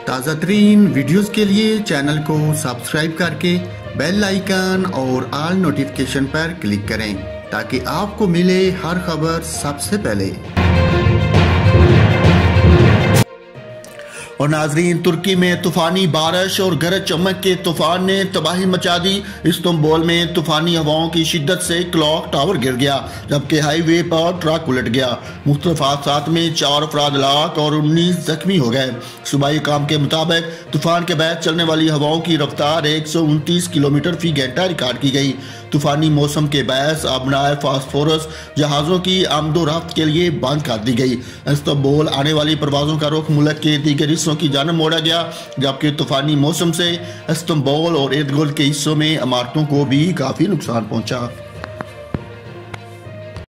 ताज़ा तरीन वीडियोज़ के लिए चैनल को सब्सक्राइब करके बेल आइकन और ऑल नोटिफिकेशन पर क्लिक करें ताकि आपको मिले हर खबर सबसे पहले। और नाजरीन, तुर्की में तूफानी बारिश और गरज चमक के तूफान ने तबाही मचा दी। इस्तांबुल में तूफानी हवाओं की शिद्दत से क्लॉक टावर गिर गया, जबकि हाईवे पर ट्रक उलट गया। मुख्तलिफ हादसात में 4 अफराद हलाक और 19 जख्मी हो गए। सूबाई काम के मुताबिक तूफान के बाद चलने वाली हवाओं की रफ्तार 129 किलोमीटर फी घंटा रिकॉर्ड की गई। तूफानी मौसम के बायस अबनाए फास्फोरस जहाज़ों की आमदोरफ्त के लिए बंद कर दी गई। इस्तांबुल आने वाली परवाज़ों का रुख मुल्क के दीगर हिस्सों की जानब मोड़ा गया, जबकि तूफानी मौसम से इस्तांबुल और इर्द गिर्द के हिस्सों में इमारतों को भी काफ़ी नुकसान पहुंचा।